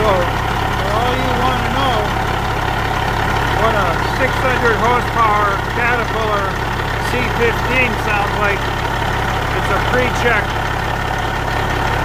So, for all you want to know what a 600 horsepower Caterpillar C15 sounds like, it's a pre-check